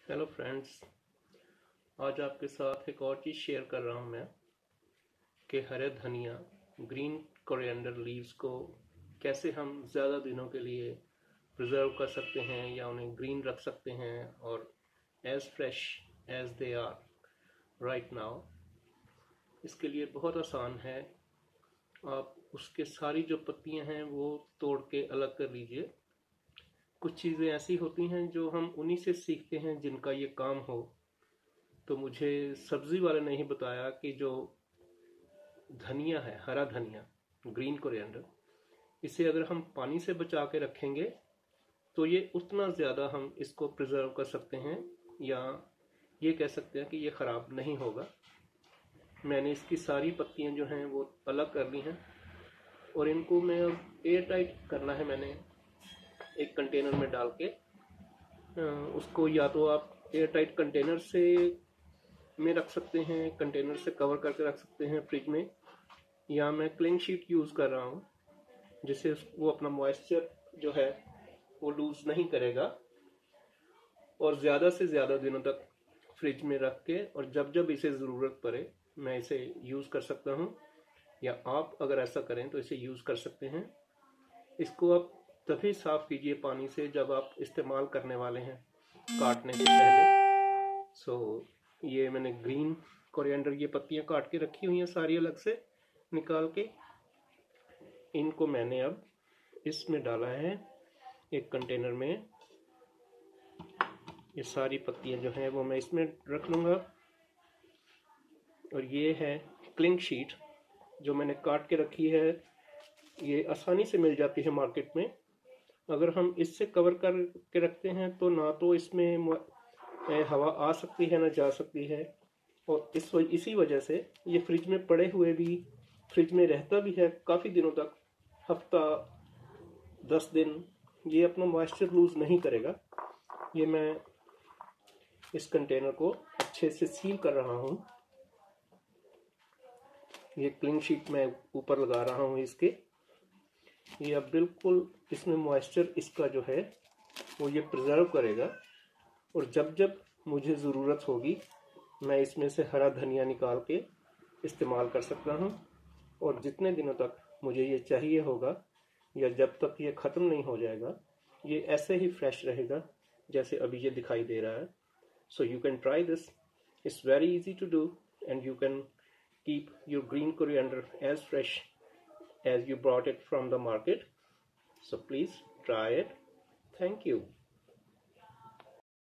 Hello friends, आज आपके साथ एक और चीज़ शेयर कर रहा हूँ मैं कि हरे धनिया ग्रीन कोरिएंडर लीव्स को कैसे हम ज़्यादा दिनों के लिए प्रिजर्व कर सकते हैं या उन्हें ग्रीन रख सकते हैं और as fresh as they are right now. इसके लिए बहुत आसान है। आप उसके सारी जो पत्तियां हैं वो तोड़ के अलग कर लीजिए। कुछ चीज़ें ऐसी होती हैं जो हम उन्हीं से सीखते हैं जिनका ये काम हो। तो मुझे सब्जी वाले ने ही बताया कि जो धनिया है, हरा धनिया, ग्रीन कोरिएंडर, इसे अगर हम पानी से बचा के रखेंगे तो ये उतना ज़्यादा हम इसको प्रिजर्व कर सकते हैं, या ये कह सकते हैं कि ये ख़राब नहीं होगा। मैंने इसकी सारी पत्तियां जो हैं वो अलग कर ली हैं और इनको मैं अब एयर टाइट करना है। मैंने एक कंटेनर में डाल के उसको या तो आप एयर टाइट कंटेनर से में रख सकते हैं, कंटेनर से कवर करके रख सकते हैं फ्रिज में, या मैं क्लिंग शीट यूज़ कर रहा हूँ जिससे वो अपना मॉइस्चर जो है वो लूज़ नहीं करेगा और ज़्यादा से ज़्यादा दिनों तक फ्रिज में रख के, और जब जब इसे ज़रूरत पड़े मैं इसे यूज़ कर सकता हूँ, या आप अगर ऐसा करें तो इसे यूज़ कर सकते हैं। इसको आप तभी साफ़ कीजिए पानी से जब आप इस्तेमाल करने वाले हैं, काटने से पहले। ये मैंने ग्रीन कोरिएंडर ये पत्तियां काट के रखी हुई हैं सारी अलग से निकाल के। इनको मैंने अब इसमें डाला है एक कंटेनर में। ये सारी पत्तियां जो हैं वो मैं इसमें रख लूँगा। और ये है क्लिंग शीट जो मैंने काट के रखी है। ये आसानी से मिल जाती है मार्केट में। अगर हम इससे कवर करके रखते हैं तो ना तो इसमें हवा आ सकती है ना जा सकती है, और इसी वजह से ये फ्रिज में पड़े हुए भी फ्रिज में रहता भी है काफ़ी दिनों तक, हफ्ता 10 दिन ये अपना मॉइस्चर लूज नहीं करेगा। ये मैं इस कंटेनर को अच्छे से सील कर रहा हूँ। ये क्लिंग शीट मैं ऊपर लगा रहा हूँ इसके। ये अब बिल्कुल इसमें मॉइस्चर इसका जो है वो ये प्रिजर्व करेगा, और जब जब मुझे ज़रूरत होगी मैं इसमें से हरा धनिया निकाल के इस्तेमाल कर सकता हूँ। और जितने दिनों तक मुझे ये चाहिए होगा या जब तक ये ख़त्म नहीं हो जाएगा, ये ऐसे ही फ्रेश रहेगा जैसे अभी ये दिखाई दे रहा है। So you can try this, it's very easy to do and you can keep your green coriander as fresh as you brought it from the market. So please try it. Thank you.